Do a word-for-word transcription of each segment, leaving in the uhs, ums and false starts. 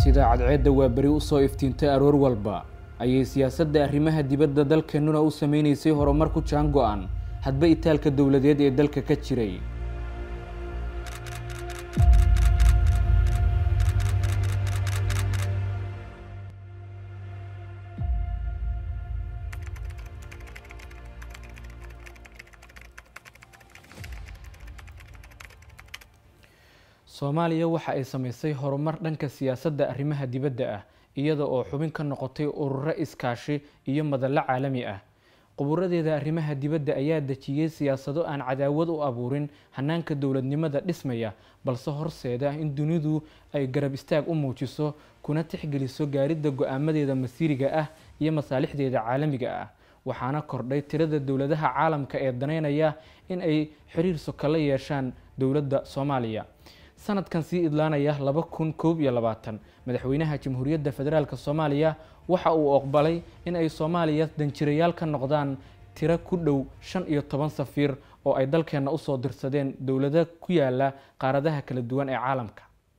sida cadceedda waa bari u soo iftiintay aroor walba ayay siyaasadda arrimaha dibadda dalkeenuna u sameynaysay horumar ku jaan go'an hadba itaalka dowladeed ee dalka ka jiray. Soomaaliya waxa ay sameysay horumar dhanka siyaasadda arrimaha dibadda ah iyada oo xubin ka noqotay ururo iskaashi iyo madal caalami ah. Quburadeeda arrimaha dibadda ayaa dejiyay siyaasado aan cadaawad u abuurin hanaanka dowladnimada dhismaya balse horseeda in dunidu ay garab istaag u muujiso kuna tixgeliso gaaridda go'aamadeeda masiiriga ah iyo masaalixdeeda caalamiga ah. Waxaana kordhay tirada dowladaha caalamka ee daneynaya in ay xiriir sokala yeeshaan dowladda Soomaaliya. sanadkan sii idlaanaya laba kun koob iyo labaatan madaxweynaha Jamhuuriyadda Federaalka Soomaaliya waxa uu aqbalay in ay Soomaaliya danjirayaal ka noqdaan tiro ku dhow shan iyo toban safiir oo ay dalkeena u soo dirsadeen dowladaha ku yaala qaaradaha kala duwan ee caalamka.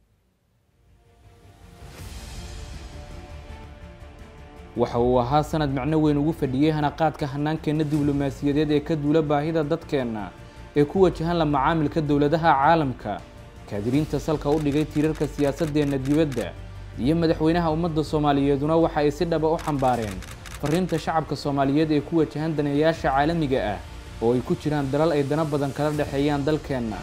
waxa uu ahaa sanad macno weyn ugu fadhiyay hanaqaadka hanaankeena diblomaasiyadeed ee ka duula baahida dadkeena ee ku wajahan la macaamilka dowladaha caalamka. kaadiriinta salka u dhigay tiirarka siyaasadeena dibadda iyo madaxweynaha ummadda Soomaaliyeeduna waxa ay si dhaba u xambaareen fariinta shacabka Soomaaliyeed ee ku wajahan daneeyaasha caalamiga ah oo ay ku jiraan dalal ay dana badan kala dhaxeeyaan dalkeena.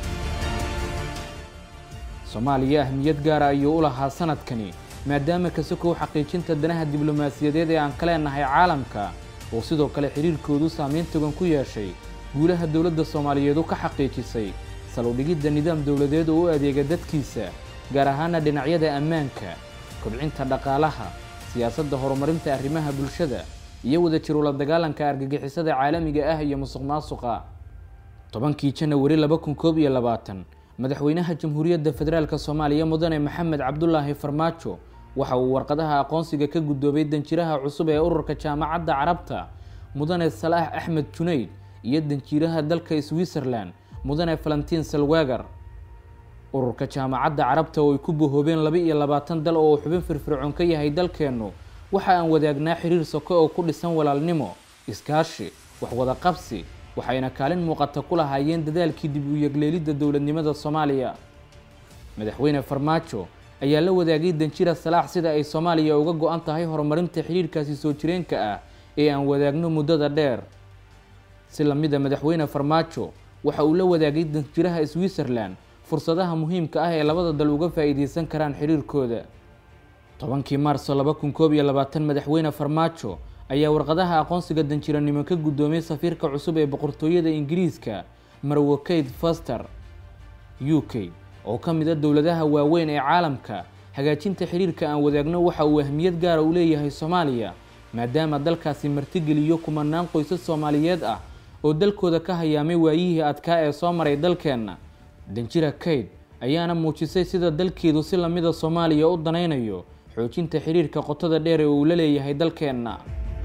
Soomaaliya ahmiyad gaar ah ayuu u lahaa sanadkani maadaama ka sokow xaqiijinta danaha diblomaasiyadeed ee aan ka leenahay caalamka oo sidoo kale xiriirkoodu saameyn togan ku yeeshay guulaha dowladda Soomaaliyeed ka xaqiijisay saludhigidda nidaam dowladeed oo u adeega dadkiisa gaar ahaan dhinacyada ammaanka, kobcinta dhaqaalaha, siyaasadda horumarinta arrimaha bulshada iyo wada jir ula dagaalanka argagixisada caalamiga ah iyo musuqmaasuqa. tobankii Janaayo laba kun koob iyo labaatan madaxweynaha Jamhuuriyadda Federaalka Soomaaliya Mudane Maxamed Cabdullaahi Farmaajo waxa uu warqadaha aqoonsiga ka guddoobay danjiraha cusub ee ururka Jaamacadda Carabta Mudane Salaax Axmed Junayd iyo danjiraha dalka Switzerland Mudane Valentin Salwagar. ururka Jaamacadda Carabta oo ay ku bohoobeen laba iyo labaatan dal oo xubin firfircoon ka yahay dalkeenu waxa aan wadaagnaa xiriir soko oo ku dhisan walaalnimo, iskaashi, wax wada qabsi, waxayna kaalin muuqata ku lahaayeen dadaalkii dib u yagleelidda dowladnimada Soomaaliya. Madaxweyne Farmaajo ayaa la wadaagay danjira Salaax sida ay Soomaaliya uga go'an tahay horumarinta xiriirkaasi soo jireenka ah ee aan wadaagno muddada dheer. si la mid ah madaxweyne Farmaajo waxa uu la wadaagay danjiraha Switzerland fursadaha muhiimka ah ee labada dal uga faa'iideysan karaan xiriirkooda. tobankii Maarso laba kun koob iyo labaatan madaxweyne Farmaajo ayaa warqadaha aqoonsiga danjiranimo ka guddoomay safiirka cusub ee boqortooyada Ingiriiska Marwo Kate Foster. U K oo ka mid ah dowladaha waaweyn ee caalamka hagaajinta xiriirka aan wadaagno waxa uu ahmiyad gaar ah u leeyahay Soomaaliya maadaama dalkaasi martigeliyo kumanaan qoysas Soomaaliyeed ah oo dalkooda ka hayaamay waayihii adkaa ee soo maray dalkeena. danjira Kate ayaana muujisay sida dalkeedu si la mid ah Soomaaliya u danaynayo xoojinta xiriirka qotada dheer ee uu la leeyahay dalkeena.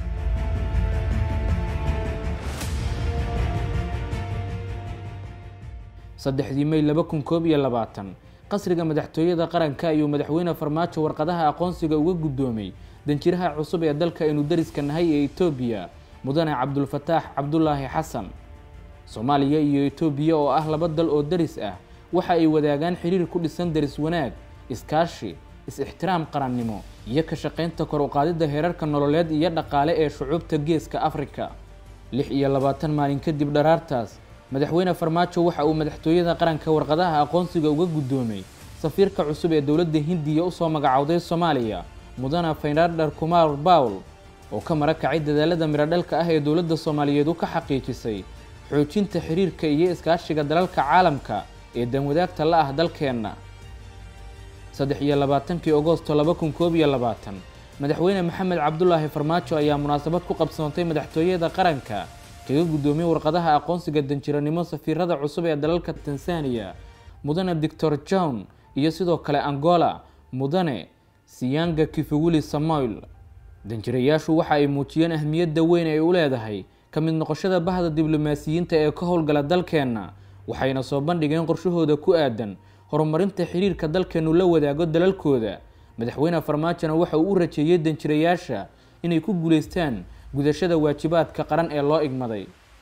saddexdii May laba kun koob iyo labaatan qasriga madaxtooyada qaranka ayuu madaxweyne Farmaajo warqadaha aqoonsiga uga guddoomay danjiraha cusub ee dalka inuu dariska nahay ee Itoobiya Mudane Cabdul Fataax Cabdullaahi Xasan. Soomaaliya iyo Itoobiya oo ah laba dal oo daris ah waxa ay wadaagaan xiriir ku dhisan daris wanaag, iskaashi, is-ixtiraam qarannimo iyo ka shaqeynta kor u qaadida heerarka nololeed iyo dhaqaale ee shucuubta Geeska Afrika. lix iyo labaatan maalin kadib dharaartaas madaxweyne Farmaajo waxa uu madaxtooyada qaranka warqadaha aqoonsiga uga guddoomay safiirka cusub ee dowladda Hindiya u soo magacawday Soomaaliya Mudane Fayndar Kumar Baul oo ka marakacay dadaalada miradhalka ah ee dowladda Soomaaliyeed ka xaqiijisay xoojinta xiriirka iyo iskaashiga dalalka caalamka ee danwadaagta la ah dalkeena. saddex iyo labaatankii Agoosto laba kun koob iyo labaatan madaxweyne Maxamed Cabdullaahi Farmaajo ayaa munaasabad ku qabsoontay madaxtooyada qaranka kaga guddoomay warqadaha aqoonsiga danjiranimo safiirada cusub ee dalalka Tansaaniya Mudane Doctor John iyo sidoo kale Angola Mudane Siyanga Kifuguli Samuel. danjirayaashu waxa ay muujiyeen ahmiyadda weyn ee u leedahay ka mid noqoshada bahda diblomaasiyiinta ee ka howlgala dalkeena waxayna soo bandhigeen qorshahooda ku aadan horumarinta xiriirka dalkeenu la wadaago dalalkooda madaxweyne farmaajona waxa uu u rajeeyay danjirayaasha inay ku guuleystaan gudashada waajibaadka qaran ee loo igmaday.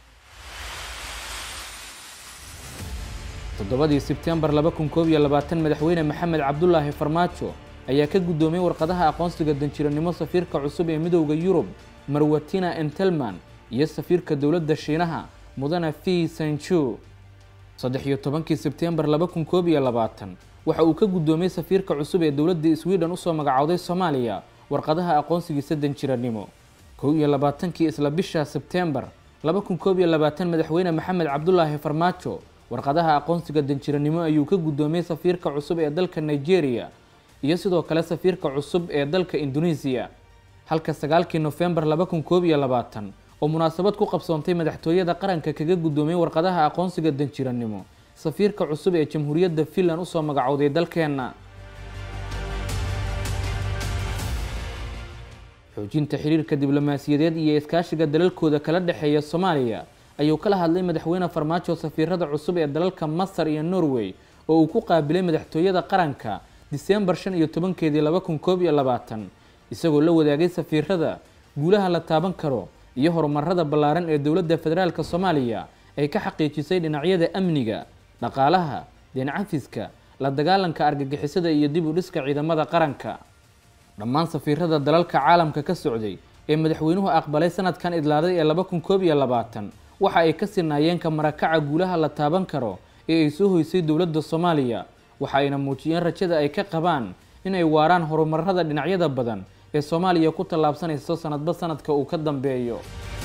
toddobadii Sebtembar laba kun koob iyo labaatan madaxweyne Maxamed Cabdullaahi Farmaajo ayaa ka gudoomay warqadaha aqoonsiga danjiranimo safiirka cusub ee Midowga Yurub Marwatina Entelman iyo safiirka dowladda Shiinaha Mudane Fi Zhenchu. saddex iyo tobankii Sebtembar laba kun koob iyo labaatan waxa uu ka gudoomay safiirka cusub ee dowladda Sweden u soo magacawday Soomaaliya warqadaha aqoonsigiisa danjiranimo. kow iyo labaatankii isla bisha Sebtembar laba kun koob iyo labaatan madaxweyne Maxamed Cabdullaahi Farmaajo warqadaha aqoonsiga danjiranimo ayuu ka gudoomay safiirka cusub ee dalka Nigeria iyo sidoo kale safiirka cusub ee dalka Indonesia. halka sagaalkii Novembar laba kun koob iyo labaatan oo munaasabad ku qabsoontay madaxtooyada qaranka kaga gudoomay warqadaha aqoonsiga danjiranimo safiirka cusub ee Jamhuuriyadda Finland u soo magacawday dalkeena. xoojinta xiriirka diblomaasiyadeed iyo iskaashiga dalalkooda kala dhaxeeya Soomaaliya ayuu kala hadlay madaxweyne Farmaajo safiirada cusub ee dalalka Masar iyo Norway oo uu ku qaabilay madaxtooyada qaranka Diseembar shan iyo tobankeedii laba kun koob iyo labaatan isagoo la wadaagay safiirada guulaha la taaban karo iyo horumarada ballaaran ee dowladda federaalka Soomaaliya ay ka xaqiijisay dhinacyada amniga, dhaqaalaha, deen cafiska, la dagaalanka argagixisada iyo dib u dhiska ciidamada qaranka. dhammaan safiirada dalalka caalamka ka socday ee madaxweynuhu aqbalay sanadkan idlaaday ee laba kun koob iyo labaatan waxa ay ka sinaayeen ka marakaca guulaha la taaban karo ee ay soo hoysay dowladda Soomaaliya, waxa ayna muujiyeen rajada ay ka qabaan in ay waaraan horumarada dhinacyada badan ee Soomaaliya ku tallaabsanayso sanadba sanadka uu ka dambeeyo.